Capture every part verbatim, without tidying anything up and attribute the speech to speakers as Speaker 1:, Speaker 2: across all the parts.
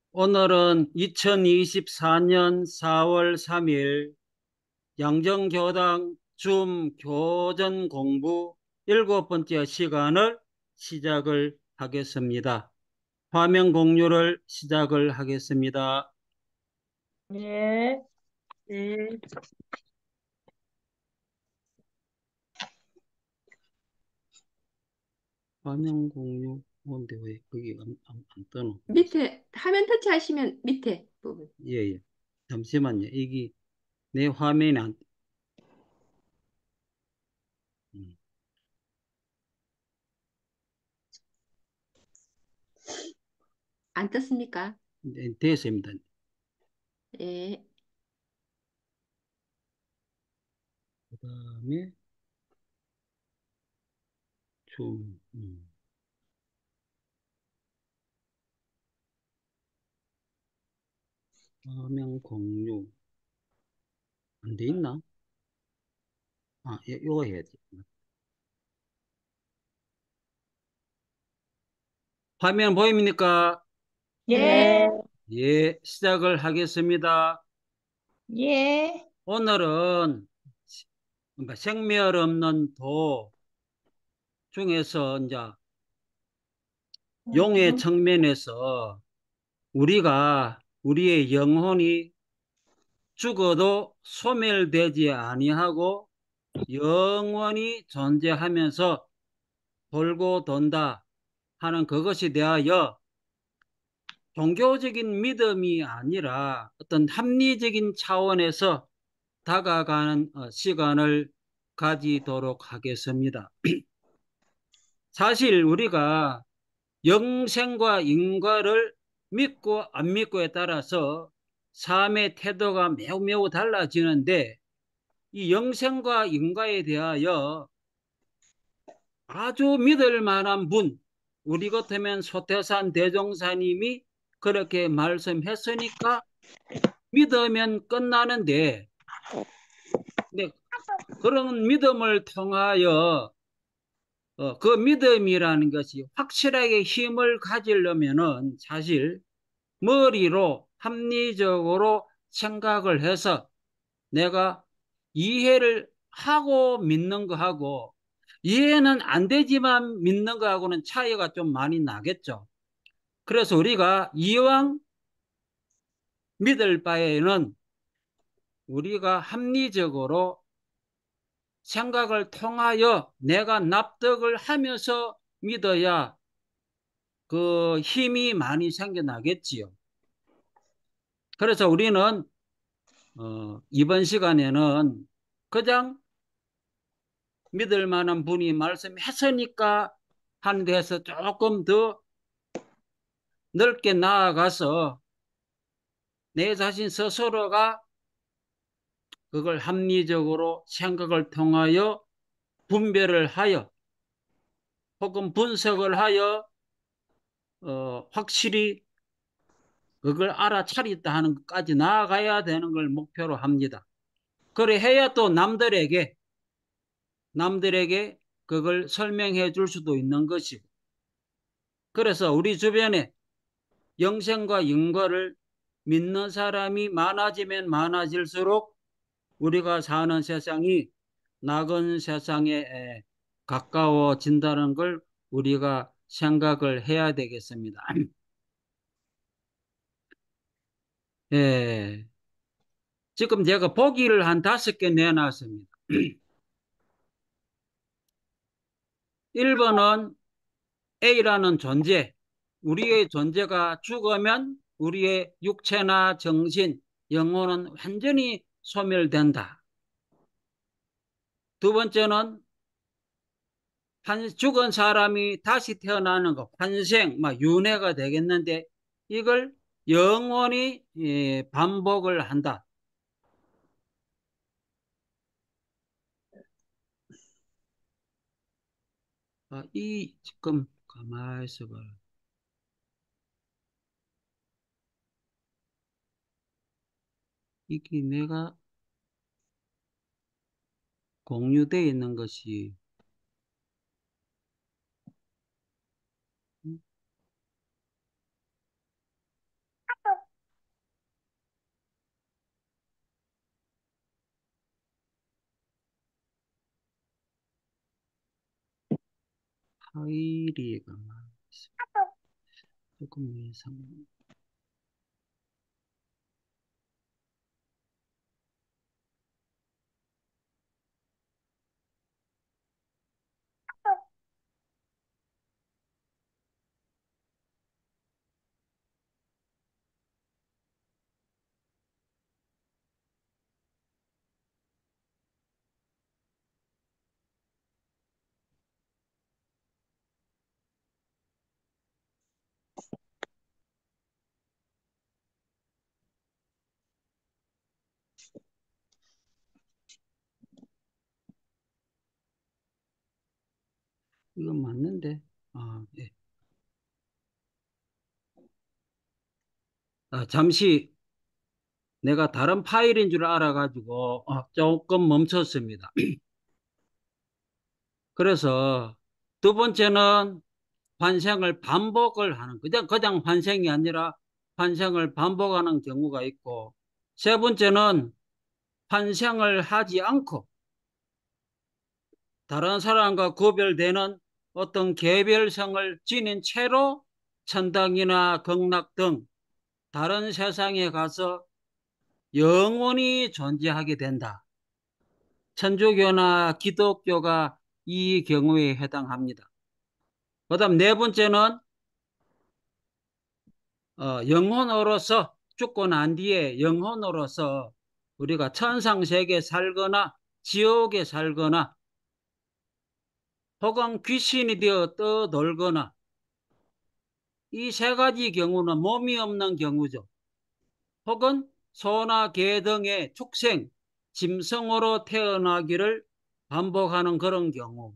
Speaker 1: 오늘은 이천이십사 년 사월 삼 일 양정교당 줌 교전 공부 일곱 번째 시간을 시작을 하겠습니다. 화면 공유를 시작을 하겠습니다.
Speaker 2: 예, 네.
Speaker 1: 화면 공유 뭔데 왜 거기 안, 안, 안 떠노?
Speaker 3: 밑에 화면 터치하시면 밑에 부분.
Speaker 1: 예, 예. 잠시만요. 이게 내 화면이 안, 음,
Speaker 3: 안 떴습니까?
Speaker 1: 네, 됐습니다.
Speaker 3: 예.
Speaker 1: 그 다음에 줌, 음, 화면 공유 안 돼 있나? 아, 예, 이거 해야지. 화면 보입니까?
Speaker 2: 예,
Speaker 1: 예, 시작을 하겠습니다.
Speaker 2: 예,
Speaker 1: 오늘은 시- 그러니까 생멸 없는 도 중에서 이제 용의
Speaker 2: 음,
Speaker 1: 측면에서 우리가 우리의 영혼이 죽어도 소멸되지 아니하고 영원히 존재하면서 돌고 돈다 하는 그것에 대하여 종교적인 믿음이 아니라 어떤 합리적인 차원에서 다가가는 어, 시간을 가지도록 하겠습니다. 사실 우리가 영생과 인과를 믿고 안 믿고에 따라서 삶의 태도가 매우 매우 달라지는데 이 영생과 인과에 대하여 아주 믿을 만한 분, 우리 같으면 소태산 대종사님이 그렇게 말씀했으니까 믿으면 끝나는데, 근데 그런 믿음을 통하여 어, 그 믿음이라는 것이 확실하게 힘을 가지려면은 사실 머리로 합리적으로 생각을 해서 내가 이해를 하고 믿는 거하고 이해는 안 되지만 믿는 거하고는 차이가 좀 많이 나겠죠. 그래서 우리가 이왕 믿을 바에는 우리가 합리적으로 생각을 통하여 내가 납득을 하면서 믿어야 그 힘이 많이 생겨나겠지요. 그래서 우리는 어, 이번 시간에는 그냥 믿을 만한 분이 말씀했으니까 하는 데서 조금 더 넓게 나아가서 내 자신 스스로가 그걸 합리적으로 생각을 통하여 분별을 하여 혹은 분석을 하여 어, 확실히 그걸 알아차렸다 하는 것까지 나아가야 되는 걸 목표로 합니다. 그래 해야 또 남들에게 남들에게 그걸 설명해 줄 수도 있는 것이고 그래서 우리 주변에 영생과 인과를 믿는 사람이 많아지면 많아질수록 우리가 사는 세상이 낙은 세상에 가까워진다는 걸 우리가 생각을 해야 되겠습니다. 예, 지금 제가 보기를 한 다섯 개 내놨습니다. 일 번은 A라는 존재, 우리의 존재가 죽으면 우리의 육체나 정신, 영혼은 완전히 소멸된다. 두 번째는 한 죽은 사람이 다시 태어나는 것, 환생, 막 윤회가 되겠는데 이걸 영원히 예, 반복을 한다. 아, 이 지금 가만히 있어봐. 이게 내가 공유되어 있는 것이 파이리가 조금 이상. 이건 맞는데. 아, 예. 아, 잠시 내가 다른 파일인 줄 알아가지고 어, 조금 멈췄습니다. 그래서 두 번째는 환생을 반복을 하는, 그냥, 그냥 환생이 아니라 환생을 반복하는 경우가 있고, 세 번째는 환생을 하지 않고 다른 사람과 구별되는 어떤 개별성을 지닌 채로 천당이나 극락 등 다른 세상에 가서 영원히 존재하게 된다. 천주교나 기독교가 이 경우에 해당합니다. 그 다음 네 번째는 어, 영혼으로서 죽고 난 뒤에 영혼으로서 우리가 천상세계에 살거나 지옥에 살거나 혹은 귀신이 되어 떠돌거나 이 세 가지 경우는 몸이 없는 경우죠. 혹은 소나 개 등의 축생, 짐승으로 태어나기를 반복하는 그런 경우.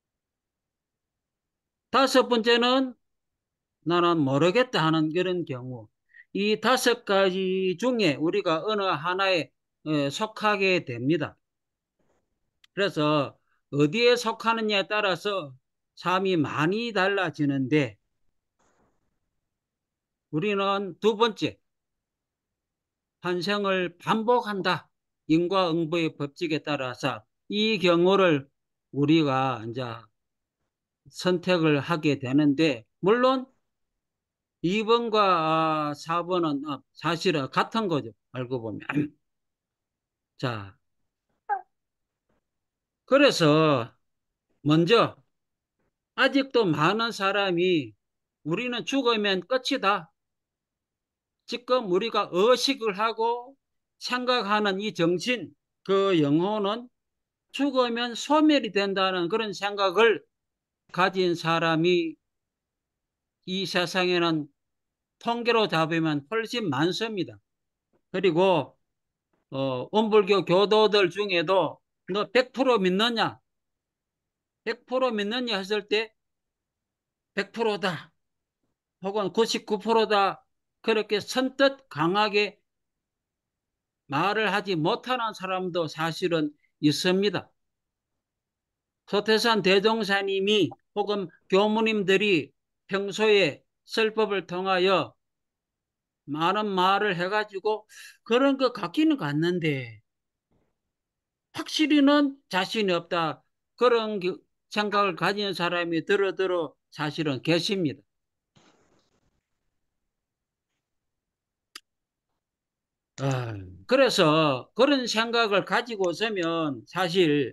Speaker 1: 다섯 번째는 나는 모르겠다 하는 그런 경우. 이 다섯 가지 중에 우리가 어느 하나에 에, 속하게 됩니다. 그래서 어디에 속하느냐에 따라서 삶이 많이 달라지는데 우리는 두 번째, 환생을 반복한다. 인과응보의 법칙에 따라서 이 경우를 우리가 이제 선택을 하게 되는데 물론 이 번과 사 번은 사실은 같은 거죠. 알고 보면. 자, 그래서 먼저 아직도 많은 사람이 우리는 죽으면 끝이다. 지금 우리가 의식을 하고 생각하는 이 정신, 그 영혼은 죽으면 소멸이 된다는 그런 생각을 가진 사람이 이 세상에는 통계로 잡으면 훨씬 많습니다. 그리고 어, 원불교 교도들 중에도 너 백 퍼센트 믿느냐? 백 퍼센트 믿느냐 했을 때 백 퍼센트다. 혹은 구십구 퍼센트다. 그렇게 선뜻 강하게 말을 하지 못하는 사람도 사실은 있습니다. 소태산 대종사님이 혹은 교무님들이 평소에 설법을 통하여 많은 말을 해가지고 그런 것 같기는 같는데 확실히는 자신이 없다. 그런 생각을 가진 사람이 들어들어 사실은 계십니다. 아, 그래서 그런 생각을 가지고 있으면 사실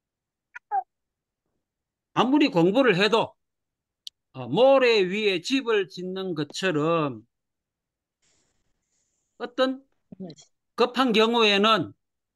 Speaker 1: 아무리 공부를 해도 어, 모래 위에 집을 짓는 것처럼 어떤 급한 경우에는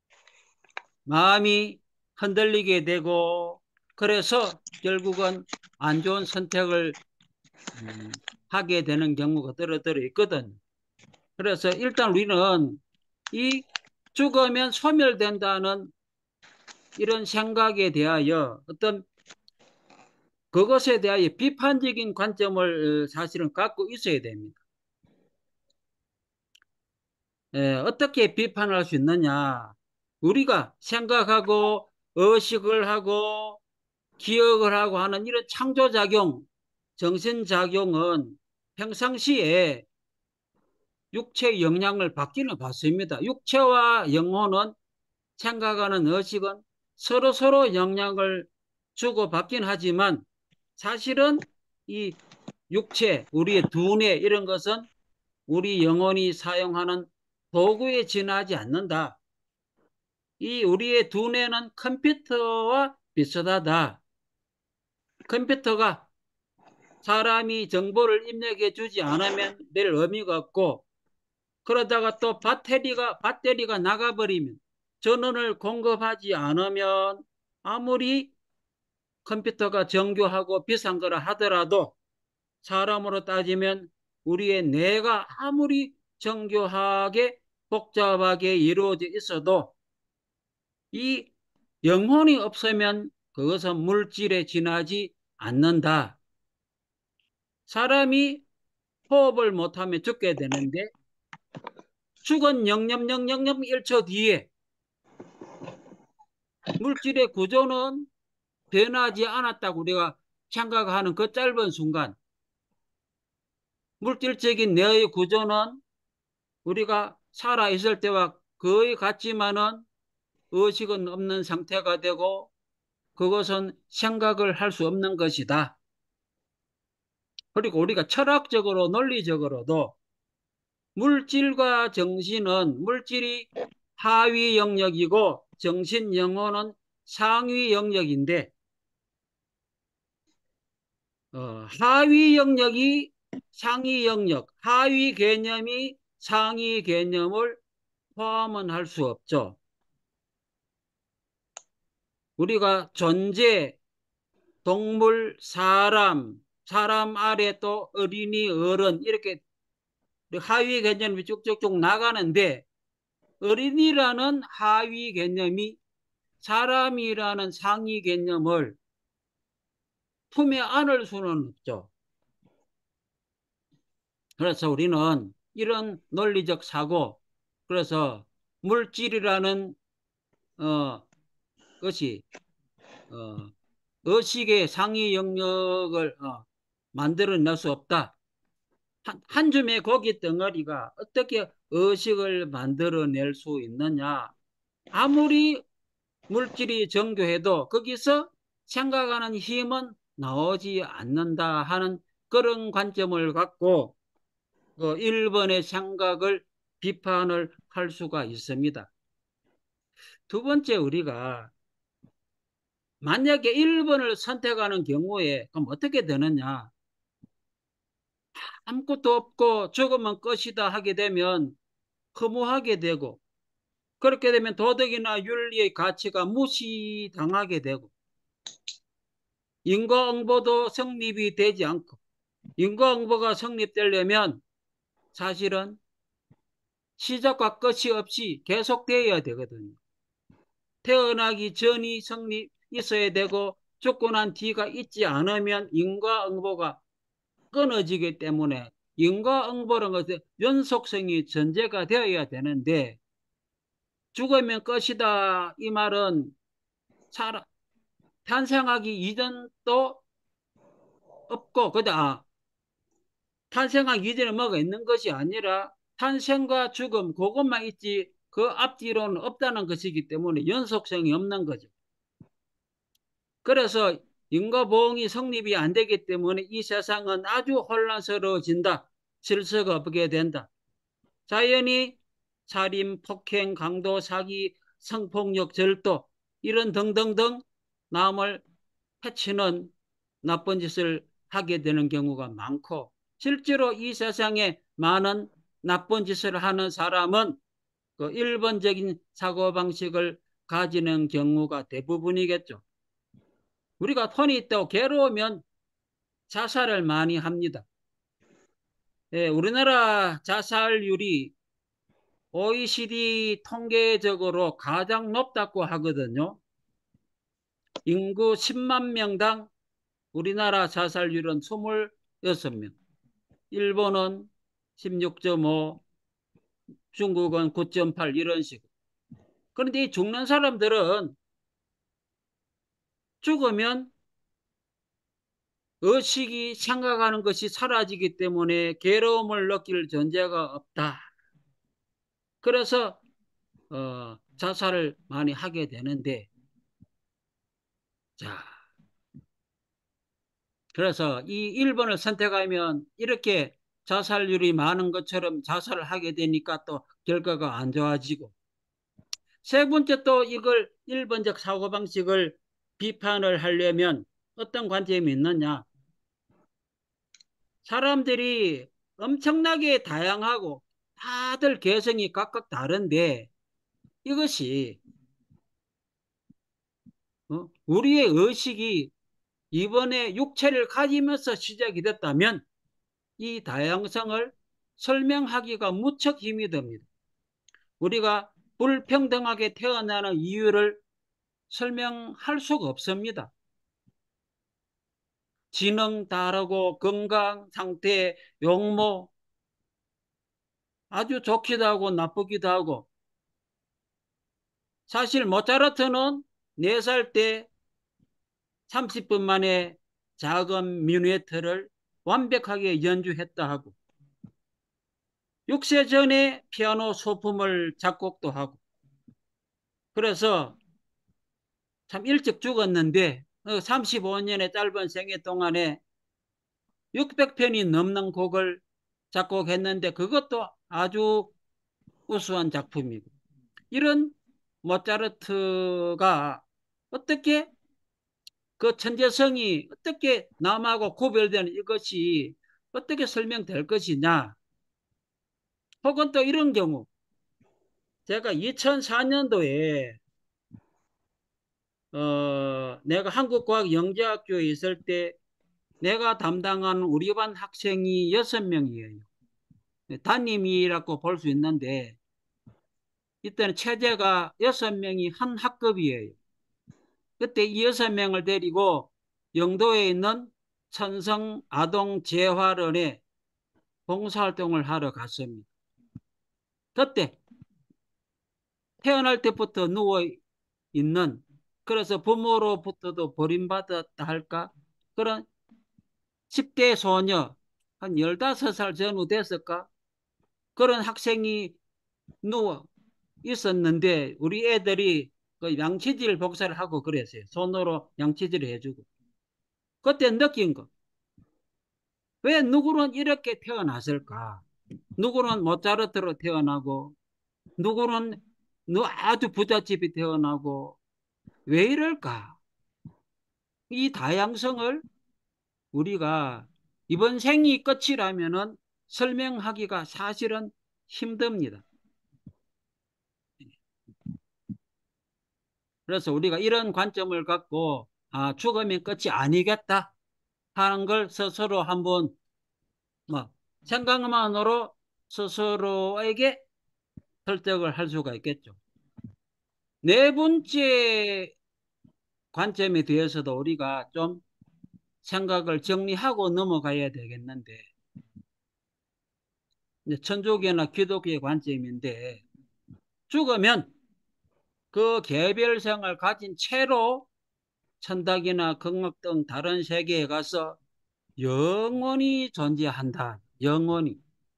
Speaker 1: 마음이 흔들리게 되고 그래서 결국은 안 좋은 선택을 음, 하게 되는 경우가 들어들어 있거든. 그래서 일단 우리는 이 죽으면 소멸된다는 이런 생각에 대하여 어떤 그것에 대하여 비판적인 관점을 사실은 갖고 있어야 됩니다. 에, 어떻게 비판할 수 있느냐? 우리가 생각하고 의식을 하고 기억을 하고 하는 이런 창조작용, 정신작용은 평상시에 육체의 영향을 받기는 받습니다. 육체와 영혼은 생각하는 의식은 서로서로 영향을 주고받긴 하지만 사실은 이 육체, 우리의 두뇌 이런 것은 우리 영혼이 사용하는 도구에 지나지 않는다. 이 우리의 두뇌는 컴퓨터와 비슷하다. 컴퓨터가 사람이 정보를 입력해 주지 않으면 별 의미가 없고, 그러다가 또 배터리가, 배터리가 나가버리면, 전원을 공급하지 않으면 아무리 컴퓨터가 정교하고 비싼 거라 하더라도 사람으로 따지면 우리의 뇌가 아무리 정교하게 복잡하게 이루어져 있어도 이 영혼이 없으면 그것은 물질에 지나지 않는다. 사람이 호흡을 못하면 죽게 되는데 죽은 영 점 영 점 영 일 초 뒤에 물질의 구조는 변하지 않았다고 우리가 생각하는 그 짧은 순간 물질적인 뇌의 구조는 우리가 살아있을 때와 거의 같지만은 의식은 없는 상태가 되고 그것은 생각을 할 수 없는 것이다. 그리고 우리가 철학적으로 논리적으로도 물질과 정신은 물질이 하위 영역이고 정신 영혼은 상위 영역인데 어, 하위 영역이 상위 영역, 하위 개념이 상위 개념을 포함은 할 수 없죠. 우리가 존재, 동물, 사람, 사람 아래 또 어린이, 어른 이렇게 하위 개념이 쭉쭉쭉 나가는데 어린이라는 하위 개념이 사람이라는 상위 개념을 품에 안을 수는 없죠. 그래서 우리는 이런 논리적 사고, 그래서 물질이라는 어, 것이 어, 의식의 상위 영역을 어, 만들어낼 수 없다. 한, 한 줌의 고기 덩어리가 어떻게 의식을 만들어낼 수 있느냐. 아무리 물질이 정교해도 거기서 생각하는 힘은 나오지 않는다 하는 그런 관점을 갖고 그 일 번의 생각을 비판을 할 수가 있습니다. 두 번째, 우리가 만약에 일 번을 선택하는 경우에 그럼 어떻게 되느냐. 아무것도 없고 죽으면 끝이다 하게 되면 허무하게 되고 그렇게 되면 도덕이나 윤리의 가치가 무시당하게 되고 인과응보도 성립이 되지 않고 인과응보가 성립되려면 사실은 시작과 끝이 없이 계속되어야 되거든요. 태어나기 전이 성립 있어야 되고 죽고 난 뒤가 있지 않으면 인과응보가 끊어지기 때문에 인과응보라는 것은 연속성이 전제가 되어야 되는데 죽으면 끝이다 이 말은 살아, 탄생하기 이전도 없고 그다 아, 탄생하기 이전에 뭐가 있는 것이 아니라 탄생과 죽음 그것만 있지 그 앞뒤로는 없다는 것이기 때문에 연속성이 없는 거죠. 그래서 인과보응이 성립이 안 되기 때문에 이 세상은 아주 혼란스러워진다. 질서가 없게 된다. 자연히 살인, 폭행, 강도, 사기, 성폭력, 절도 이런 등등등 남을 해치는 나쁜 짓을 하게 되는 경우가 많고 실제로 이 세상에 많은 나쁜 짓을 하는 사람은 그 일반적인 사고방식을 가지는 경우가 대부분이겠죠. 우리가 돈이 있다고 괴로우면 자살을 많이 합니다. 예, 우리나라 자살률이 오이시디 통계적으로 가장 높다고 하거든요. 인구 십만 명당 우리나라 자살률은 이십육 명. 일본은 십육 점 오, 중국은 구 점 팔 이런 식으로. 그런데 이 죽는 사람들은 죽으면 의식이 생각하는 것이 사라지기 때문에 괴로움을 느낄 존재가 없다. 그래서 어, 자살을 많이 하게 되는데 자 그래서 이 일 번을 선택하면 이렇게 자살률이 많은 것처럼 자살을 하게 되니까 또 결과가 안 좋아지고, 세 번째 또 이걸 일 번적 사고방식을 비판을 하려면 어떤 관점이 있느냐. 사람들이 엄청나게 다양하고 다들 개성이 각각 다른데 이것이 어? 우리의 의식이 이번에 육체를 가지면서 시작이 됐다면 이 다양성을 설명하기가 무척 힘이 듭니다. 우리가 불평등하게 태어나는 이유를 설명할 수가 없습니다. 지능 다르고 건강 상태, 용모 아주 좋기도 하고 나쁘기도 하고, 사실 모차르트는 네 살 때 삼십 분 만에 작은 미누에트를 완벽하게 연주했다 하고, 육 세 전에 피아노 소품을 작곡도 하고, 그래서 참 일찍 죽었는데 삼십오 년의 짧은 생애 동안에 육백 편이 넘는 곡을 작곡했는데 그것도 아주 우수한 작품이고, 이런 모차르트가 어떻게 그 천재성이 어떻게 남하고 구별되는 이것이 어떻게 설명될 것이냐. 혹은 또 이런 경우, 제가 이천사 년도에 어, 내가 한국과학영재학교에 있을 때 내가 담당한 우리 반 학생이 여섯 명이에요. 담임이라고 볼 수 있는데 이때는 체제가 여섯 명이 한 학급이에요. 그때 이 여섯 명을 데리고 영도에 있는 천성 아동 재활원에 봉사활동을 하러 갔습니다. 그때 태어날 때부터 누워 있는, 그래서 부모로부터도 버림받았다 할까, 그런 십 대 소녀, 한 열다섯 살 전후 됐을까, 그런 학생이 누워 있었는데 우리 애들이 그 양치질 복사를 하고 그랬어요. 손으로 양치질을 해주고. 그때 느낀 거. 왜 누구는 이렇게 태어났을까? 누구는 모차르트로 태어나고, 누구는 아주 부잣집이 태어나고, 왜 이럴까? 이 다양성을 우리가 이번 생이 끝이라면은 설명하기가 사실은 힘듭니다. 그래서 우리가 이런 관점을 갖고 아, 죽음이 끝이 아니겠다 하는 걸 스스로 한번 뭐 생각만으로 스스로에게 설득을 할 수가 있겠죠. 네 번째 관점에 대해서도 우리가 좀 생각을 정리하고 넘어가야 되겠는데, 천주교나 기독교의 관점인데, 죽으면 그 개별성을 가진 채로 천당이나 극락 등 다른 세계에 가서 영원히 존재한다. 영원히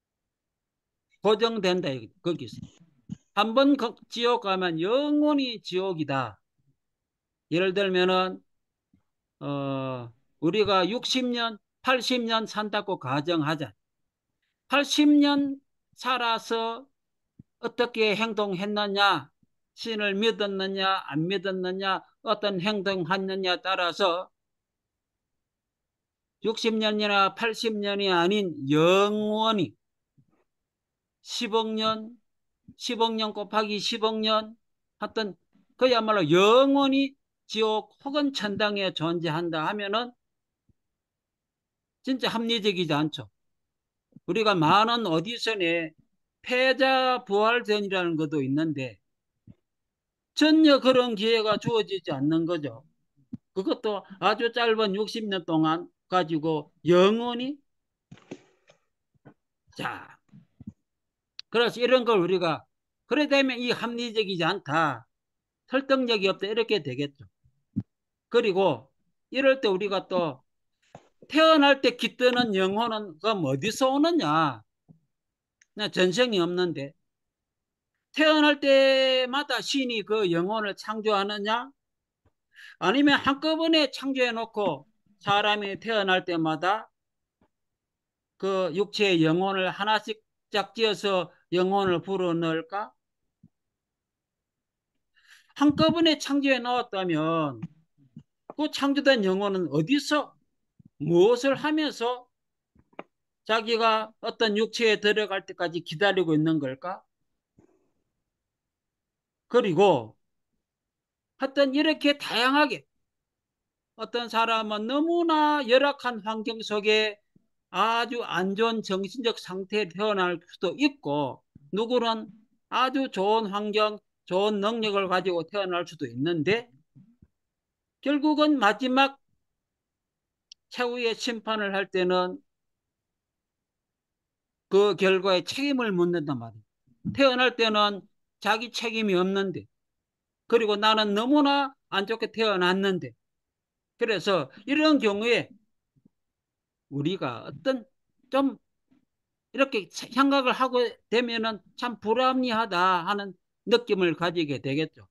Speaker 1: 고정된다. 거기서 한 번 지옥 가면 영원히 지옥이다. 예를 들면은 어 우리가 육십 년, 팔십 년 산다고 가정하자. 팔십 년 살아서 어떻게 행동했느냐, 신을 믿었느냐, 안 믿었느냐, 어떤 행동했느냐에 따라서 육십 년이나 팔십 년이 아닌 영원히 십억 년, 십억 년 곱하기 십억 년, 하여튼 그야말로 영원히 지옥 혹은 천당에 존재한다 하면은 진짜 합리적이지 않죠. 우리가 많은 오디션에 패자 부활전이라는 것도 있는데 전혀 그런 기회가 주어지지 않는 거죠. 그것도 아주 짧은 육십 년 동안 가지고 영원히. 자, 그래서 이런 걸 우리가 그래 되면 이 합리적이지 않다, 설득력이 없다 이렇게 되겠죠. 그리고 이럴 때 우리가 또 태어날 때 깃드는 영혼은 그럼 어디서 오느냐? 나 전생이 없는데 태어날 때마다 신이 그 영혼을 창조하느냐? 아니면 한꺼번에 창조해 놓고 사람이 태어날 때마다 그 육체의 영혼을 하나씩 짝지어서 영혼을 불어넣을까? 한꺼번에 창조해 놓았다면 그 창조된 영혼은 어디서 무엇을 하면서 자기가 어떤 육체에 들어갈 때까지 기다리고 있는 걸까? 그리고 하여튼 이렇게 다양하게 어떤 사람은 너무나 열악한 환경 속에 아주 안 좋은 정신적 상태에 태어날 수도 있고, 누구는 아주 좋은 환경, 좋은 능력을 가지고 태어날 수도 있는데, 결국은 마지막 최후의 심판을 할 때는 그 결과에 책임을 묻는단 말이에요. 태어날 때는 자기 책임이 없는데, 그리고 나는 너무나 안 좋게 태어났는데, 그래서 이런 경우에 우리가 어떤 좀 이렇게 생각을 하고 되면은 참 불합리하다 하는 느낌을 가지게 되겠죠.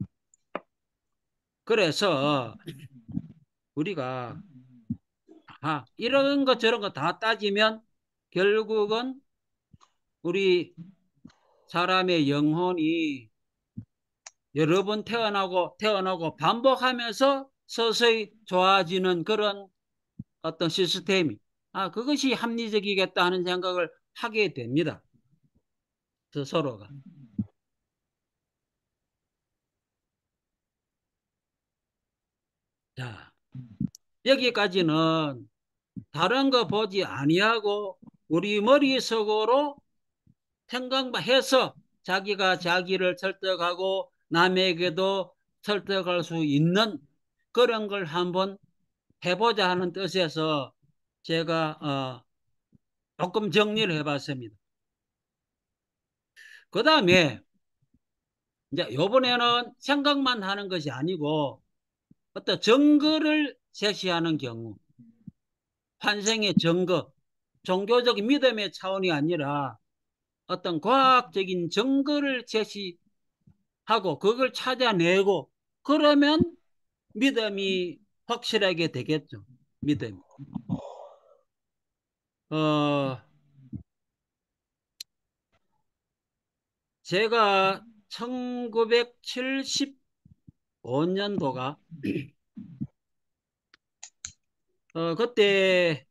Speaker 1: 그래서 우리가 아, 이런 거 저런 거 다 따지면 결국은 우리 사람의 영혼이 여러 번 태어나고 태어나고 반복하면서 서서히 좋아지는 그런 어떤 시스템이, 아, 그것이 합리적이겠다 하는 생각을 하게 됩니다. 서로가. 자, 여기까지는 다른 거 보지 아니하고 우리 머릿속으로 생각만 해서 자기가 자기를 설득하고 남에게도 설득할 수 있는 그런 걸 한번 해보자 하는 뜻에서 제가 어, 조금 정리를 해봤습니다. 그 다음에 이제 이번에는 생각만 하는 것이 아니고 어떤 증거를 제시하는 경우, 환생의 증거, 종교적 믿음의 차원이 아니라 어떤 과학적인 증거를 제시하고 그걸 찾아내고 그러면 믿음이 확실하게 되겠죠. 믿음이. 어, 제가 천구백칠십오 년도가 어, 그때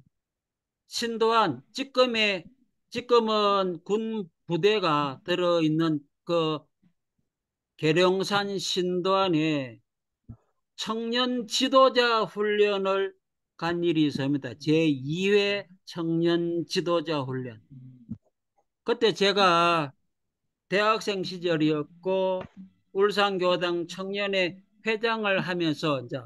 Speaker 1: 신도한 지금의 지금은 군 부대가 들어있는 그 계룡산 신도안에 청년 지도자 훈련을 간 일이 있습니다. 제이 회 청년 지도자 훈련. 그때 제가 대학생 시절이었고 울산교당 청년회 회장을 하면서 이제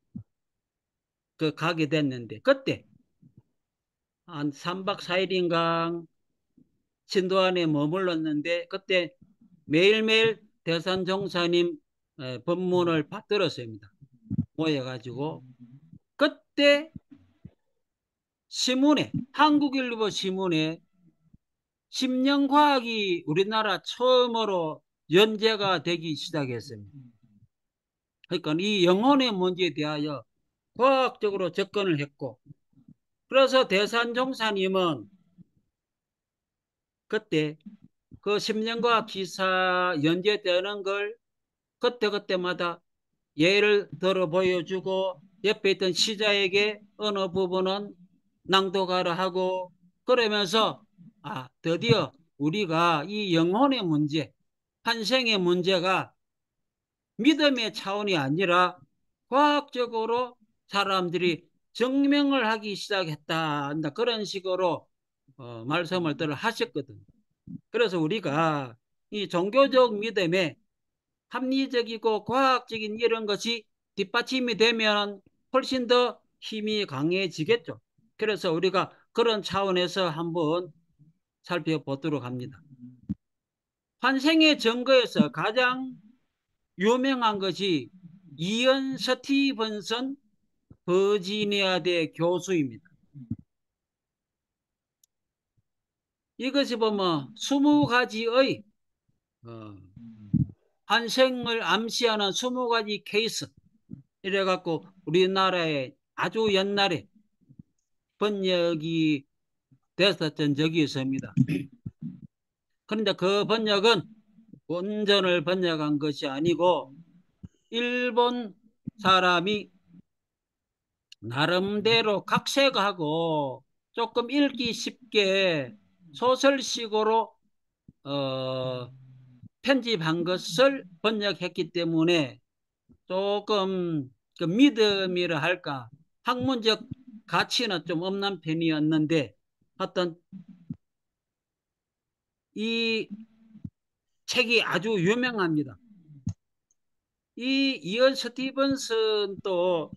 Speaker 1: 그 가게 됐는데, 그때 한 삼 박 사 일인가 신도안에 머물렀는데 그때 매일매일 대산종사님 법문을 받들었습니다. 모여가지고 그때 신문에, 한국일보 신문에 심령과학이 우리나라 처음으로 연재가 되기 시작했습니다. 그러니까 이 영혼의 문제에 대하여 과학적으로 접근을 했고, 그래서 대산종사님은 그때 그 심령과학 기사 연재되는 걸 그때그때마다 예를 들어 보여주고 옆에 있던 시자에게 어느 부분은 낭독하라 하고 그러면서 아, 드디어 우리가 이 영혼의 문제, 환생의 문제가 믿음의 차원이 아니라 과학적으로 사람들이 증명을 하기 시작했다. 그런 식으로 어, 말씀을 들 하셨거든요. 그래서 우리가 이 종교적 믿음에 합리적이고 과학적인 이런 것이 뒷받침이 되면 훨씬 더 힘이 강해지겠죠. 그래서 우리가 그런 차원에서 한번 살펴보도록 합니다. 환생의 증거에서 가장 유명한 것이 이언 스티븐슨 버지니아대 교수입니다. 이것이 보면 스무 가지의 어, 환생을 암시하는 스무 가지 케이스 이래갖고 우리나라에 아주 옛날에 번역이 됐었던 적이 있습니다. 그런데 그 번역은 원전을 번역한 것이 아니고 일본 사람이 나름대로 각색하고 조금 읽기 쉽게 소설식으로 어, 편집한 것을 번역했기 때문에 조금 그 믿음이라 할까 학문적 가치는 좀 없는 편이었는데 어떤 이 책이 아주 유명합니다. 이 이언 스티븐슨도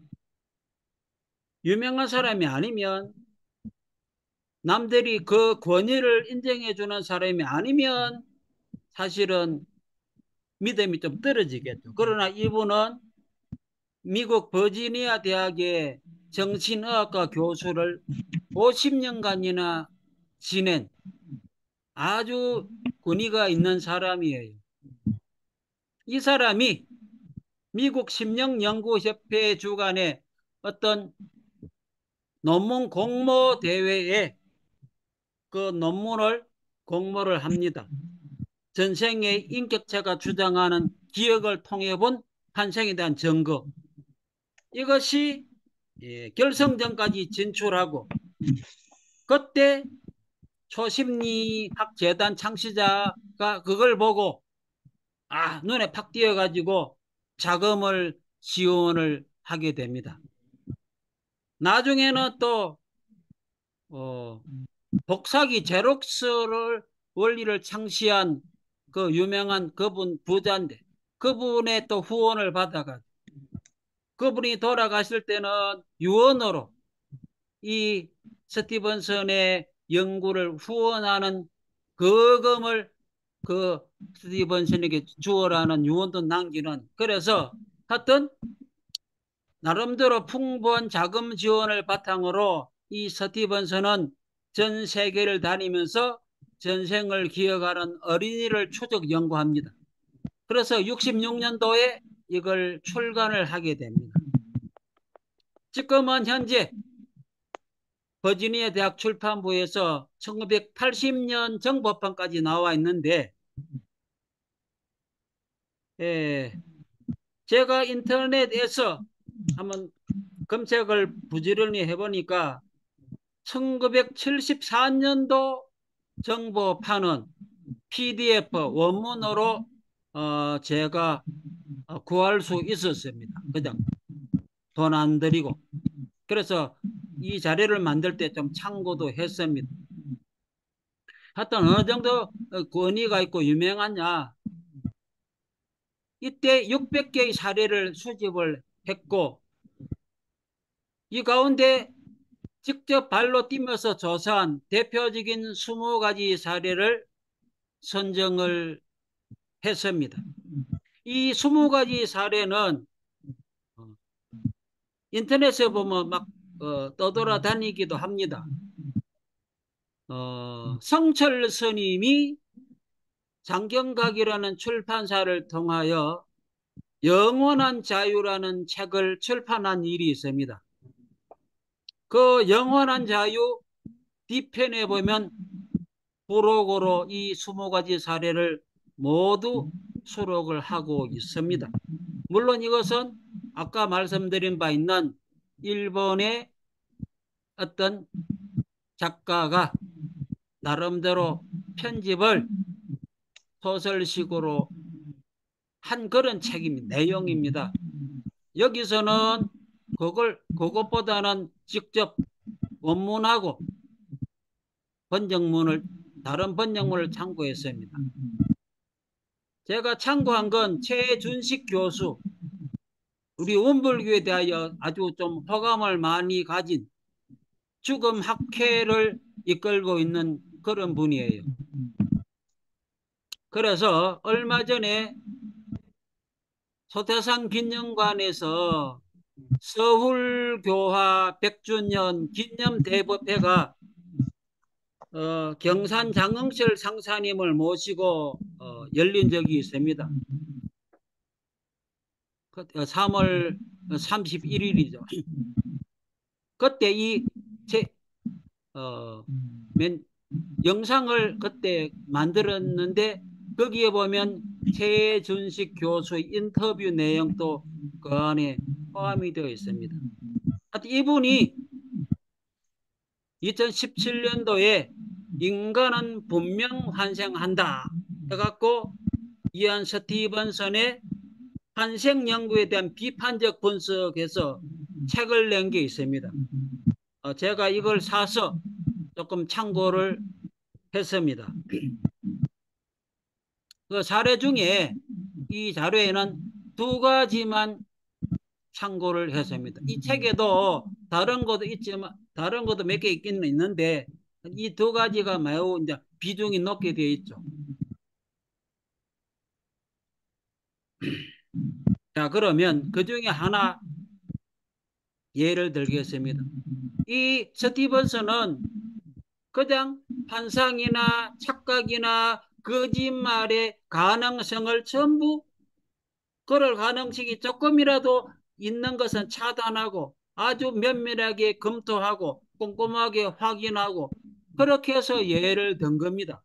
Speaker 1: 유명한 사람이 아니면 남들이 그 권위를 인정해 주는 사람이 아니면 사실은 믿음이 좀 떨어지겠죠. 그러나 이분은 미국 버지니아 대학의 정신의학과 교수를 오십 년간이나 지낸 아주 권위가 있는 사람이에요. 이 사람이 미국 심령연구협회 주관의 어떤 논문 공모 대회에 그 논문을 공모를 합니다. 전생의 인격체가 주장하는 기억을 통해 본 환생에 대한 증거. 이것이 예, 결성전까지 진출하고 그때 초심리학 재단 창시자가 그걸 보고 아 눈에 팍 띄어가지고 자금을 지원을 하게 됩니다. 나중에는 또 어, 복사기 제록스를 원리를 창시한 그 유명한 그분 부자인데 그분의 또 후원을 받아가 그분이 돌아가실 때는 유언으로 이 스티븐슨의 연구를 후원하는 거금을 그 스티븐슨에게 주어라는 유언도 남기는 그래서 하여튼 나름대로 풍부한 자금 지원을 바탕으로 이 스티븐슨은 전 세계를 다니면서 전생을 기억하는 어린이를 추적 연구합니다. 그래서 육십육 년도에 이걸 출간을 하게 됩니다. 지금은 현재 버지니아 대학 출판부에서 천구백팔십 년 정보판까지 나와 있는데 예, 제가 인터넷에서 한번 검색을 부지런히 해보니까 천구백칠십사 년도 정보판은 피디에프 원문으로 어, 제가 구할 수 있었습니다. 그냥 돈 안 들이고. 그래서 이 자료를 만들 때 좀 참고도 했습니다. 하여튼 어느 정도 권위가 있고 유명하냐. 이때 육백 개의 사례를 수집을 했고 이 가운데 직접 발로 뛰면서 조사한 대표적인 이십 가지 사례를 선정을 했습니다. 이 이십 가지 사례는 인터넷에 보면 막 어, 떠돌아다니기도 합니다. 어, 성철 스님이 장경각이라는 출판사를 통하여 영원한 자유라는 책을 출판한 일이 있습니다. 그 영원한 자유 뒤편에 보면 부록으로 이 이십 가지 사례를 모두 수록을 하고 있습니다. 물론 이것은 아까 말씀드린 바 있는 일본의 어떤 작가가 나름대로 편집을 소설식으로 한 그런 책입니다. 내용입니다. 여기서는 그걸 그것보다는 직접 원문하고 번역문을 다른 번역문을 참고했습니다. 제가 참고한 건 최준식 교수, 우리 원불교에 대하여 아주 좀 호감을 많이 가진 죽음 학회를 이끌고 있는 그런 분이에요. 그래서 얼마 전에 소태산 기념관에서 서울교화 백 주년 기념대법회가 어, 경산장흥실 상사님을 모시고 어, 열린 적이 있습니다. 삼월 삼십일 일이죠. 그때 이 제, 어, 맨, 영상을 그때 만들었는데 거기에 보면 최준식 교수의 인터뷰 내용도 그 안에 포함이 되어 있습니다. 하여튼 이분이 이천십칠 년도에 인간은 분명 환생한다 해갖고 이안 스티븐슨의 환생 연구에 대한 비판적 분석에서 책을 낸 게 있습니다. 어, 제가 이걸 사서 조금 참고를 했습니다. 그 사례 중에 이 자료에는 두 가지만 참고를 했습니다. 이 책에도 다른 것도 있지만 다른 것도 몇 개 있기는 있는데 이 두 가지가 매우 이제 비중이 높게 되어 있죠. 자, 그러면 그 중에 하나 예를 들겠습니다. 이 스티븐슨은 그냥 환상이나 착각이나 거짓말의 가능성을 전부 그럴 가능성이 조금이라도 있는 것은 차단하고 아주 면밀하게 검토하고 꼼꼼하게 확인하고 그렇게 해서 예를 든 겁니다.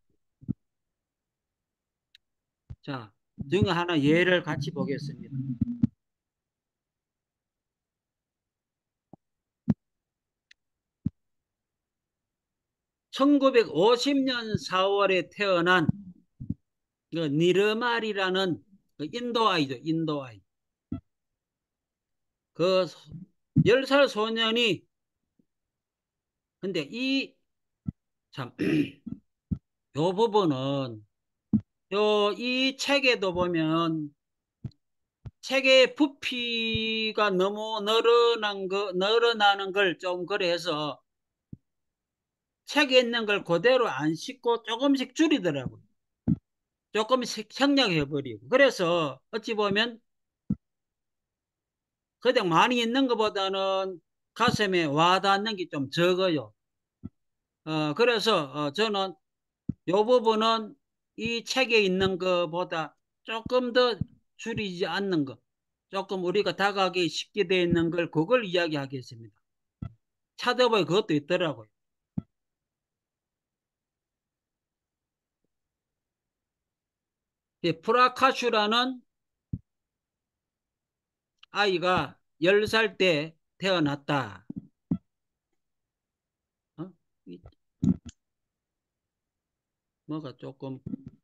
Speaker 1: 자, 중에 하나 예를 같이 보겠습니다. 천구백오십 년 사월에 태어난 그 니르말이라는 그 인도 아이죠, 인도 아이. 그 열 살 소년이 근데 이 참 요 부분은 요 이 책에도 보면 책의 부피가 너무 늘어난 거 늘어나는 걸 좀 그래서 책에 있는 걸 그대로 안 싣고 조금씩 줄이더라고요. 조금씩 생략해 버리고 그래서 어찌 보면 그냥 많이 있는 것보다는 가슴에 와닿는 게 좀 적어요. 어, 그래서 어, 저는 이 부분은 이 책에 있는 것보다 조금 더 줄이지 않는 것, 조금 우리가 다가가기 쉽게 되어 있는 걸 그걸 이야기하겠습니다. 찾아보니 그것도 있더라고요. 프라카슈라는 아이가 열 살 때 태어났다. 어? 뭐가 조금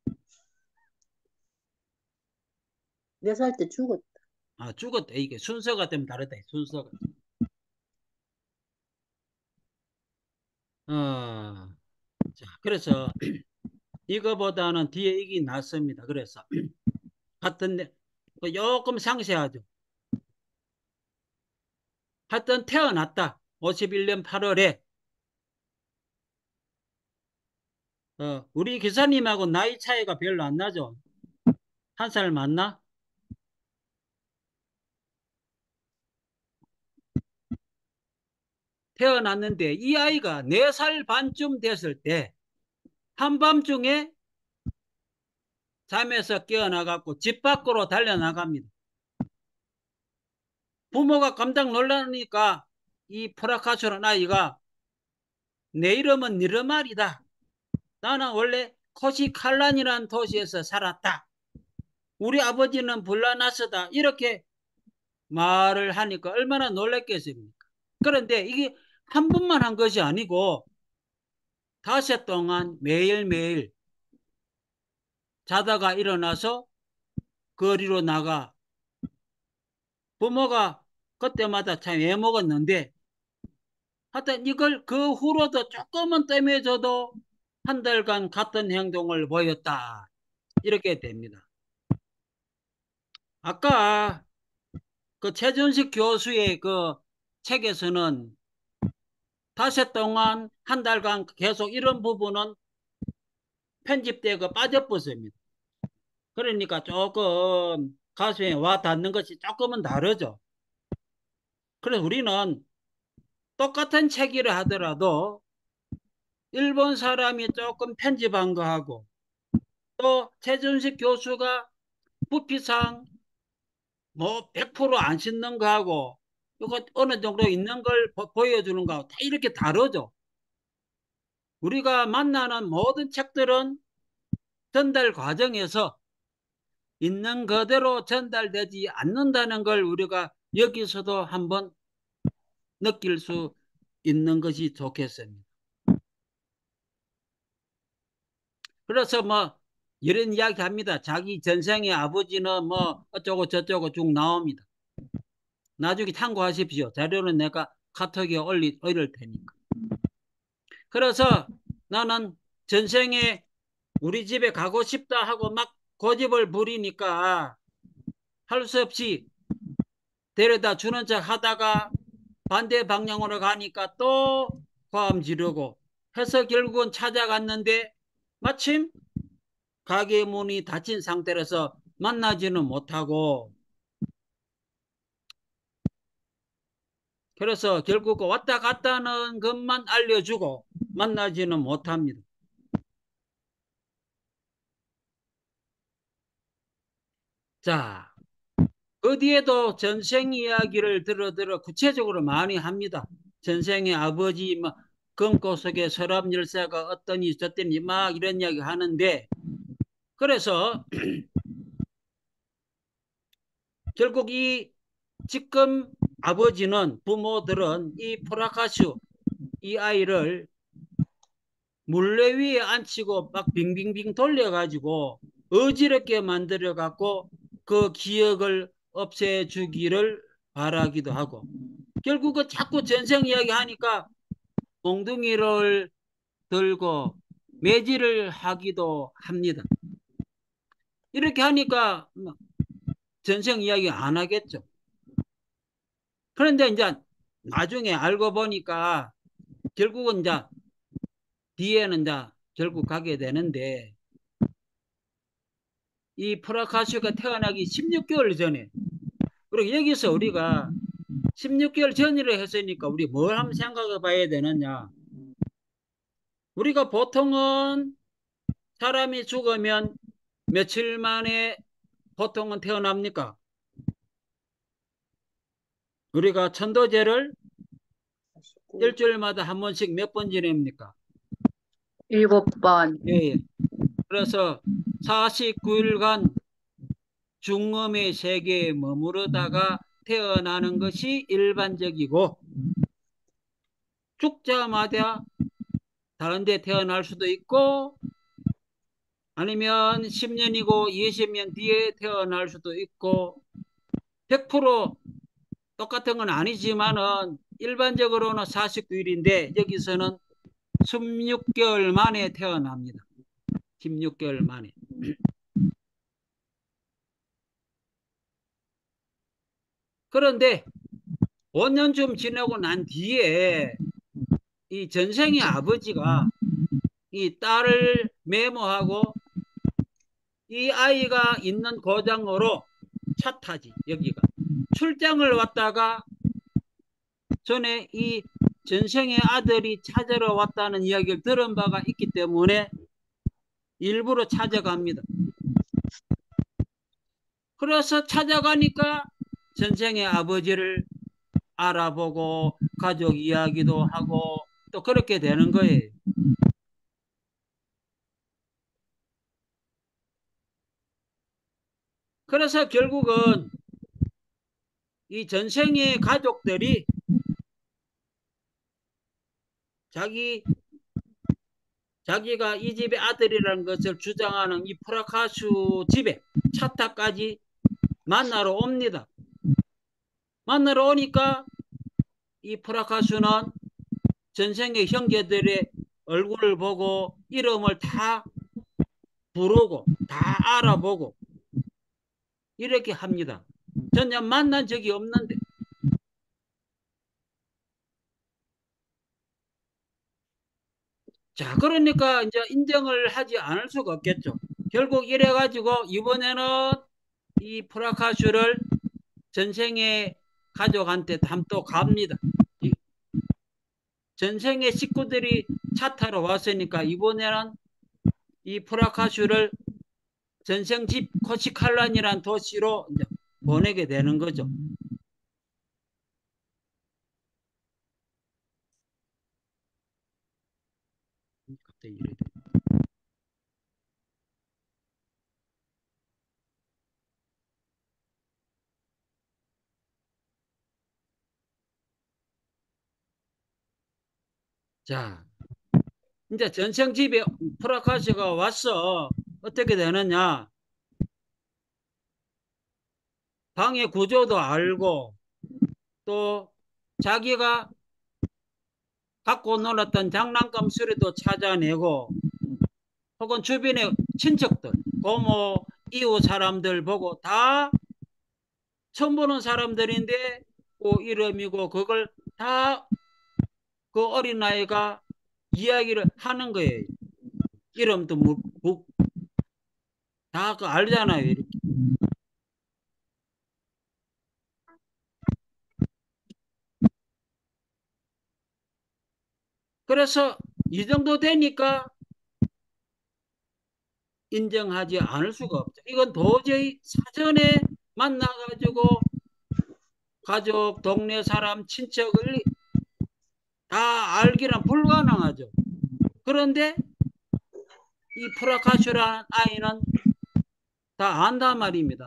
Speaker 2: 몇 살 때 죽었다.
Speaker 1: 아 죽었다. 이게 순서가 좀 다르다. 순서가. 어, 자, 그래서 이거보다는 뒤에 이게 낫습니다. 그래서 같은데 조금 상세하죠. 하여튼 태어났다. 오십일 년 팔월에 어, 우리 기사님하고 나이 차이가 별로 안 나죠. 한 살 맞나? 태어났는데 이 아이가 네 살 반쯤 됐을 때 한밤중에 잠에서 깨어나갖고 집 밖으로 달려나갑니다. 부모가 깜짝 놀라니까 이 프라카스라는 아이가 내 이름은 니르말이다. 나는 원래 코시칼란이라는 도시에서 살았다. 우리 아버지는 불라나스다. 이렇게 말을 하니까 얼마나 놀랐겠습니까? 그런데 이게 한 번만 한 것이 아니고 닷새 동안 매일매일 자다가 일어나서 거리로 나가 부모가 그때마다 참 애먹었는데 하여튼 이걸 그 후로도 조금은 뜸해져도 한 달간 같은 행동을 보였다. 이렇게 됩니다. 아까 그 최준식 교수의 그 책에서는 닷새 동안 한 달간 계속 이런 부분은 편집되고 빠져버립니다. 그러니까 조금 가슴에 와 닿는 것이 조금은 다르죠. 그래서 우리는 똑같은 책이라 하더라도 일본 사람이 조금 편집한 거하고 또 최준식 교수가 부피상 뭐 백 퍼센트 안 씻는 거하고 이거 어느 정도 있는 걸 보, 보여주는 거하고 다 이렇게 다르죠. 우리가 만나는 모든 책들은 전달 과정에서 있는 그대로 전달되지 않는다는 걸 우리가 여기서도 한번 느낄 수 있는 것이 좋겠습니다. 그래서 뭐 이런 이야기 합니다. 자기 전생의 아버지는 뭐 어쩌고 저쩌고 쭉 나옵니다. 나중에 참고하십시오. 자료는 내가 카톡에 올리, 올릴 테니까. 그래서 나는 전생에 우리 집에 가고 싶다 하고 막 고집을 부리니까 할 수 없이 데려다 주는 척 하다가 반대 방향으로 가니까 또 고함 지르고 해서 결국은 찾아갔는데 마침 가게 문이 닫힌 상태라서 만나지는 못하고 그래서 결국 왔다 갔다는 것만 알려주고 만나지는 못합니다. 자, 어디에도 전생 이야기를 들어 들어 구체적으로 많이 합니다. 전생의 아버지 뭐 금고 속에 서랍 열쇠가 어떠니 저떠니 막 이런 이야기 하는데 그래서 결국 이 지금 아버지는 부모들은 이 프라카슈 이 아이를 물레 위에 앉히고 막 빙빙빙 돌려가지고 어지럽게 만들어갖고 그 기억을 없애주기를 바라기도 하고 결국은 자꾸 전생 이야기 하니까 몽둥이를 들고 매질을 하기도 합니다. 이렇게 하니까 전생 이야기 안 하겠죠. 그런데 이제 나중에 알고 보니까 결국은 이제 뒤에는 이제 결국 가게 되는데 이 프라카슈가 태어나기 십육 개월 전에 그리고 여기서 우리가 십육 개월 전이라 했으니까 우리 뭘 한번 생각해 봐야 되느냐. 우리가 보통은 사람이 죽으면 며칠 만에 보통은 태어납니까? 우리가 천도제를 일주일마다 한 번씩 몇 번 지냅니까?
Speaker 2: 일곱 번.
Speaker 1: 예, 예. 그래서 사십구 일간 중음의 세계에 머무르다가 태어나는 것이 일반적이고 죽자마자 다른 데 태어날 수도 있고 아니면 십 년이고 이십 년 뒤에 태어날 수도 있고 백 퍼센트 똑같은 건 아니지만은 일반적으로는 사십구 일인데 여기서는 십육 개월 만에 태어납니다. 십육 개월 만에. 그런데 오 년쯤 지나고 난 뒤에 이 전생의 아버지가 이 딸을 메모하고 이 아이가 있는 고장으로 차 타지 여기가 출장을 왔다가 전에 이 전생의 아들이 찾으러 왔다는 이야기를 들은 바가 있기 때문에 일부러 찾아갑니다. 그래서 찾아가니까 전생의 아버지를 알아보고 가족 이야기도 하고 또 그렇게 되는 거예요. 그래서 결국은 이 전생의 가족들이 자기 자기가 이 집의 아들이라는 것을 주장하는 이 프라카슈 집에 차타까지 만나러 옵니다. 만나러 오니까 이 프라카슈는 전생의 형제들의 얼굴을 보고 이름을 다 부르고 다 알아보고 이렇게 합니다. 전혀 만난 적이 없는데. 자, 그러니까 이제 인정을 하지 않을 수가 없겠죠. 결국 이래가지고 이번에는 이 프라카슈를 전생의 가족한테 담또 갑니다. 전생의 식구들이 차 타러 왔으니까 이번에는 이 프라카슈를 전생집 코시칼란이란 도시로 이제 보내게 되는 거죠. 자, 이제 전생집에 프라카시가 왔어. 어떻게 되느냐? 방의 구조도 알고 또 자기가 갖고 놀았던 장난감 수리도 찾아내고 혹은 주변의 친척들, 고모, 이웃 사람들 보고 다 처음 보는 사람들인데 그 이름이고 그걸 다 그 어린아이가 이야기를 하는 거예요. 이름도 다 그 알잖아요. 이렇게. 그래서 이 정도 되니까 인정하지 않을 수가 없죠. 이건 도저히 사전에 만나가지고 가족, 동네 사람, 친척을 다 알기는 불가능하죠. 그런데 이 프라카슈라는 아이는 다 안단 말입니다.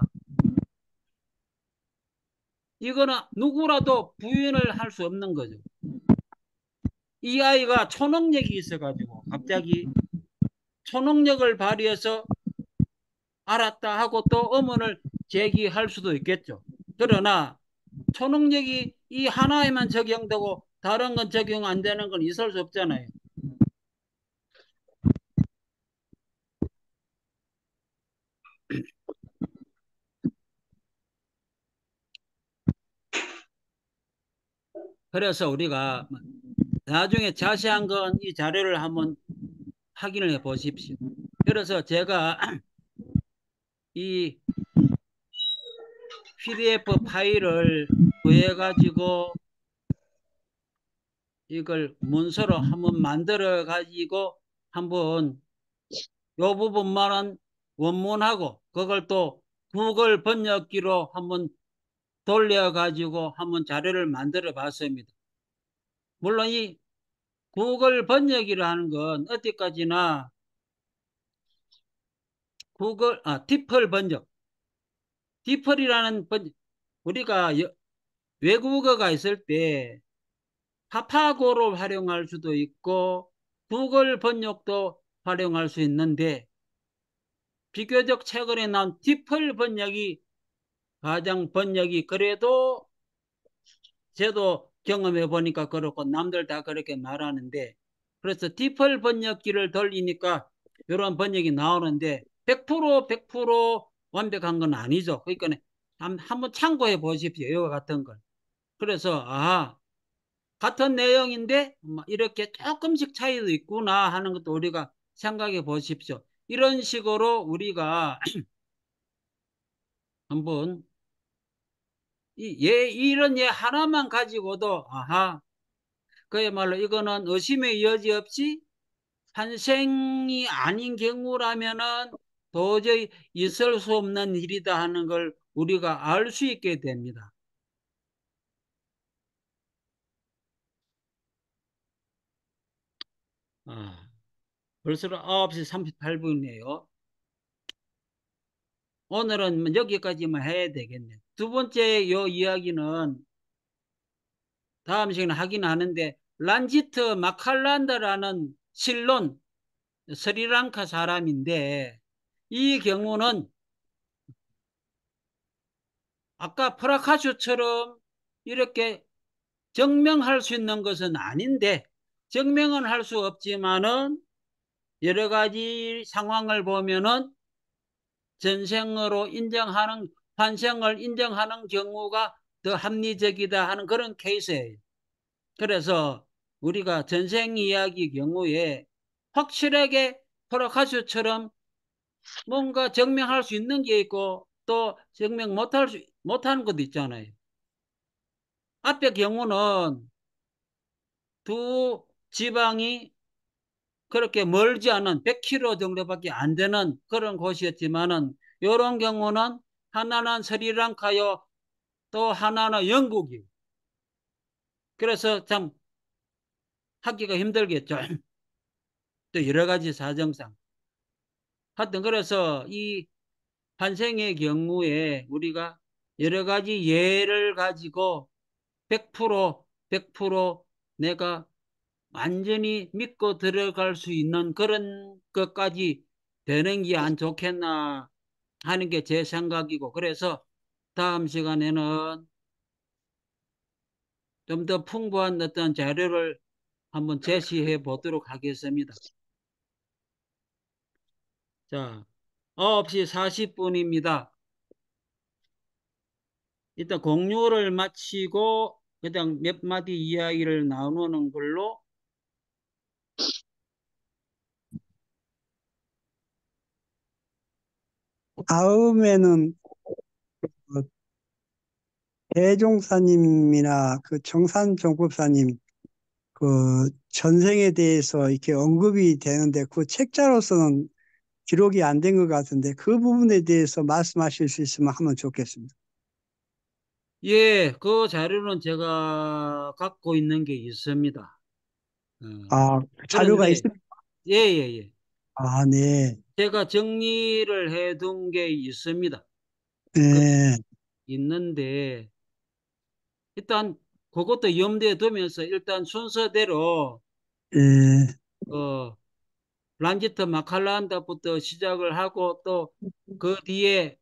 Speaker 1: 이거는 누구라도 부인을 할 수 없는 거죠. 이 아이가 초능력이 있어가지고 갑자기 초능력을 발휘해서 알았다 하고 또 의문을 제기할 수도 있겠죠. 그러나 초능력이 이 하나에만 적용되고 다른 건 적용 안 되는 건 있을 수 없잖아요. 그래서 우리가 나중에 자세한 건 이 자료를 한번 확인을 해 보십시오. 그래서 제가 이 피디에프 파일을 구해 가지고 이걸 문서로 한번 만들어 가지고 한번 요 부분만은 원문하고 그걸 또 구글 번역기로 한번 돌려 가지고 한번 자료를 만들어 봤습니다. 물론 이 구글 번역이라는 건 어디까지나 구글 아 디플 번역 디플이라는 번 우리가 여, 외국어가 있을 때 파파고를 활용할 수도 있고 구글 번역도 활용할 수 있는데 비교적 최근에 나온 디플 번역이 가장 번역이 그래도 저도 경험해 보니까 그렇고 남들 다 그렇게 말하는데 그래서 디플 번역기를 돌리니까 이런 번역이 나오는데 백 퍼센트 백 퍼센트 완벽한 건 아니죠. 그러니까 한번 참고해 보십시오. 이와 같은 걸. 그래서 아 같은 내용인데 이렇게 조금씩 차이도 있구나 하는 것도 우리가 생각해 보십시오. 이런 식으로 우리가 한번 이, 예, 이런 예 하나만 가지고도 아하 그야말로 이거는 의심의 여지 없이 환생이 아닌 경우라면은 도저히 있을 수 없는 일이다 하는 걸 우리가 알 수 있게 됩니다. 아, 벌써 아홉 시 삼십팔 분이네요. 오늘은 여기까지만 해야 되겠네. 두 번째 요 이야기는 다음 시간에 하긴 하는데 란지트 마칼란다라는 실론 스리랑카 사람인데 이 경우는 아까 프라카슈처럼 이렇게 증명할 수 있는 것은 아닌데 증명은 할 수 없지만은 여러 가지 상황을 보면은 전생으로 인정하는 환생을 인정하는 경우가 더 합리적이다 하는 그런 케이스예요. 그래서 우리가 전생 이야기 경우에 확실하게 프라카슈처럼 뭔가 증명할 수 있는 게 있고 또 증명 못할 수 못하는 것도 있잖아요. 앞의 경우는 두 지방이 그렇게 멀지 않은 백 킬로미터 정도밖에 안 되는 그런 곳이었지만은 이런 경우는 하나는 스리랑카요 또 하나는 영국이요. 그래서 참 하기가 힘들겠죠. 또 여러 가지 사정상. 하여튼 그래서 이 환생의 경우에 우리가 여러 가지 예를 가지고 백 퍼센트 백 퍼센트 내가 완전히 믿고 들어갈 수 있는 그런 것까지 되는 게 안 좋겠나 하는 게 제 생각이고, 그래서 다음 시간에는 좀 더 풍부한 어떤 자료를 한번 제시해 보도록 하겠습니다. 자, 아홉 시 사십 분입니다. 일단 공유를 마치고 그냥 몇 마디 이야기를 나누는 걸로.
Speaker 4: 다음에는 그 대종사님이나 그 정산종법사님 그 전생에 대해서 이렇게 언급이 되는데 그 책자로서는 기록이 안 된 것 같은데 그 부분에 대해서 말씀하실 수 있으면 하면 좋겠습니다.
Speaker 1: 예, 그 자료는 제가 갖고 있는 게 있습니다. 어,
Speaker 4: 아, 자료가
Speaker 1: 그런데,
Speaker 4: 있습니까?
Speaker 1: 예, 예, 예.
Speaker 4: 아, 네.
Speaker 1: 제가 정리를 해둔 게 있습니다. 그,
Speaker 4: 네.
Speaker 1: 있는데, 일단, 그것도 염두에 두면서 일단 순서대로,
Speaker 4: 네.
Speaker 1: 어, 란지트 마칼란다부터 시작을 하고 또 그 뒤에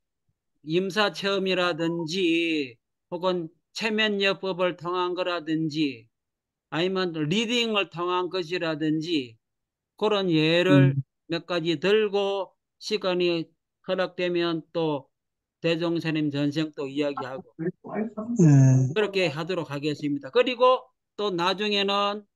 Speaker 1: 임사체험이라든지 혹은 체면여법을 통한 거라든지 아니면 리딩을 통한 것이라든지 그런 예를
Speaker 4: 음,
Speaker 1: 몇 가지 들고 시간이 허락되면 또 대종사님 전생도 이야기하고
Speaker 4: 네.
Speaker 1: 그렇게 하도록 하겠습니다. 그리고 또 나중에는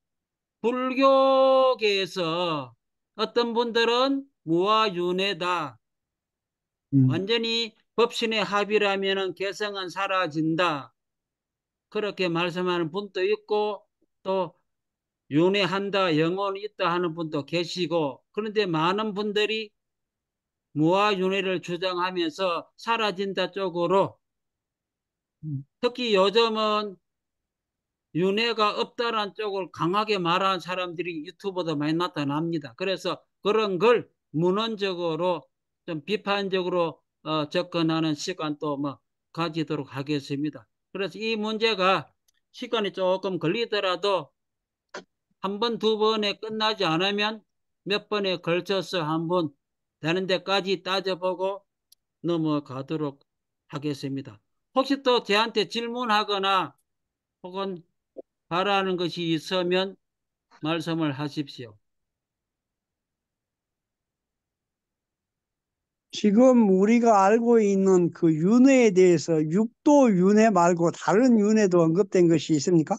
Speaker 1: 불교계에서 어떤 분들은 무아윤회다.
Speaker 4: 음,
Speaker 1: 완전히 법신의 합의라면은 개성은 사라진다. 그렇게 말씀하는 분도 있고 또 윤회한다, 영혼이 있다 하는 분도 계시고 그런데 많은 분들이 무아윤회를 주장하면서 사라진다 쪽으로
Speaker 4: 음,
Speaker 1: 특히 요즘은 윤회가 없다라는 쪽을 강하게 말하는 사람들이 유튜브도 많이 나타납니다. 그래서 그런 걸 문헌적으로 좀 비판적으로 어, 접근하는 시간도 뭐 가지도록 하겠습니다. 그래서 이 문제가 시간이 조금 걸리더라도 한 번, 두 번에 끝나지 않으면 몇 번에 걸쳐서 한 번 되는 데까지 따져보고 넘어가도록 하겠습니다. 혹시 또 저한테 질문하거나 혹은 바라는 것이 있으면 말씀을 하십시오.
Speaker 4: 지금 우리가 알고 있는 그 윤회에 대해서 육도 윤회 말고 다른 윤회도 언급된 것이 있습니까?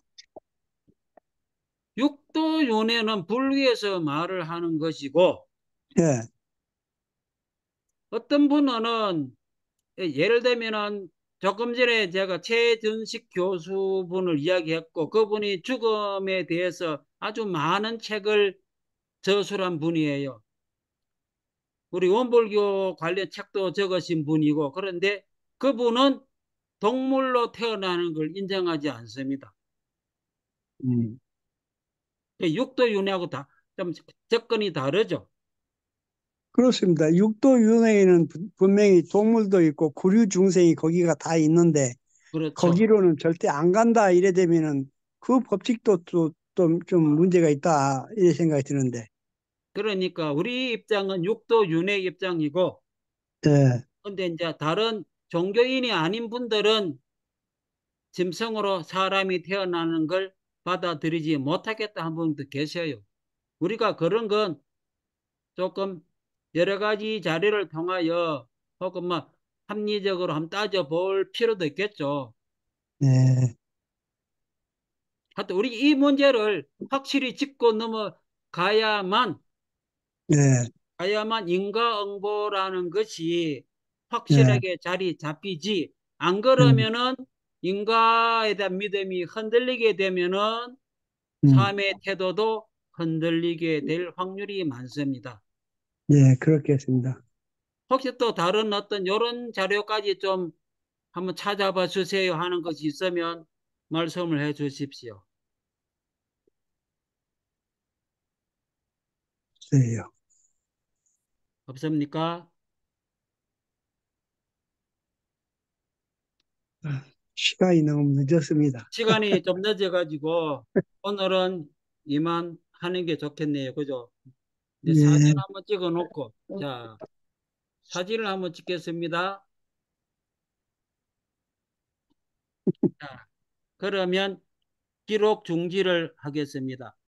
Speaker 1: 육도윤회는 불교에서 말을 하는 것이고
Speaker 4: 예,
Speaker 1: 어떤 분은 예를 들면은 조금 전에 제가 최준식 교수분을 이야기했고 그분이 죽음에 대해서 아주 많은 책을 저술한 분이에요. 우리 원불교 관련 책도 적으신 분이고 그런데 그분은 동물로 태어나는 걸 인정하지 않습니다.
Speaker 4: 음,
Speaker 1: 육도윤회하고 다 좀 접근이 다르죠.
Speaker 4: 그렇습니다. 육도 윤회에는 분- 분명히 동물도 있고 구류 중생이 거기가 다 있는데
Speaker 1: 그렇죠.
Speaker 4: 거기로는 절대 안 간다 이래 되면은 그 법칙도 또 좀 좀 문제가 있다 이런 생각이 드는데.
Speaker 1: 그러니까 우리 입장은 육도윤회 입장이고
Speaker 4: 예,
Speaker 1: 근데 이제 다른 종교인이 아닌 분들은 짐승으로 사람이 태어나는 걸 받아들이지 못하겠다 한 분도 계셔요. 우리가 그런 건 조금 여러 가지 자료를 통하여 혹은 뭐 합리적으로 한번 따져볼 필요도 있겠죠.
Speaker 4: 예,
Speaker 1: 하여튼 우리 이 문제를 확실히 짚고 넘어가야만
Speaker 4: 예,
Speaker 1: 가야만 인과응보라는 것이
Speaker 4: 예,
Speaker 1: 확실하게 자리 잡히지 안
Speaker 4: 예,
Speaker 1: 그러면은 인과에 대한 믿음이 흔들리게 되면은
Speaker 4: 음,
Speaker 1: 삶의 태도도 흔들리게 될 확률이 많습니다.
Speaker 4: 예, 그렇겠습니다.
Speaker 1: 혹시 또 다른 어떤 이런 자료까지 좀 한번 찾아봐 주세요 하는 것이 있으면 말씀을 해 주십시오.
Speaker 4: 예,
Speaker 1: 없습니까?
Speaker 4: 시간이 너무 늦었습니다.
Speaker 1: 시간이 좀 늦어가지고 오늘은 이만 하는 게 좋겠네요. 그죠? 이제 사진
Speaker 4: 예.
Speaker 1: 한번 찍어 놓고, 자, 사진을 한번 찍겠습니다. 자, 그러면 기록 중지를 하겠습니다.